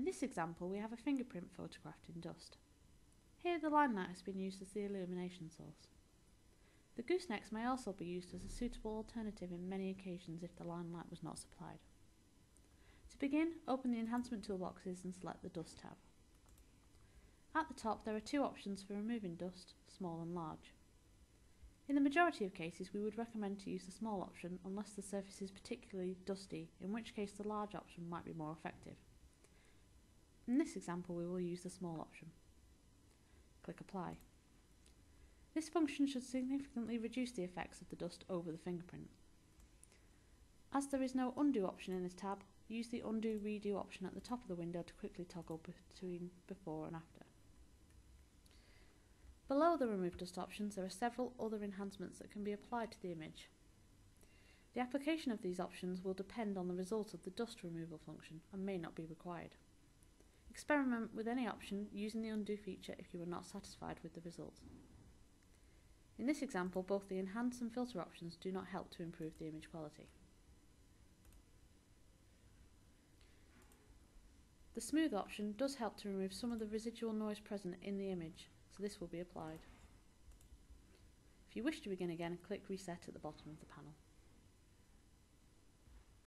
this example, we have a fingerprint photographed in dust. Here the line light has been used as the illumination source. The goosenecks may also be used as a suitable alternative in many occasions if the line light was not supplied. To begin, open the enhancement toolboxes and select the dust tab. At the top there are two options for removing dust, small and large. In the majority of cases we would recommend to use the small option unless the surface is particularly dusty, in which case the large option might be more effective. In this example we will use the small option. Click Apply. This function should significantly reduce the effects of the dust over the fingerprint. As there is no undo option in this tab, use the undo redo option at the top of the window to quickly toggle between before and after. Below the remove dust options there are several other enhancements that can be applied to the image. The application of these options will depend on the result of the dust removal function and may not be required. Experiment with any option using the undo feature if you are not satisfied with the result. In this example, both the enhance and filter options do not help to improve the image quality. The smooth option does help to remove some of the residual noise present in the image, so this will be applied. If you wish to begin again, click Reset at the bottom of the panel.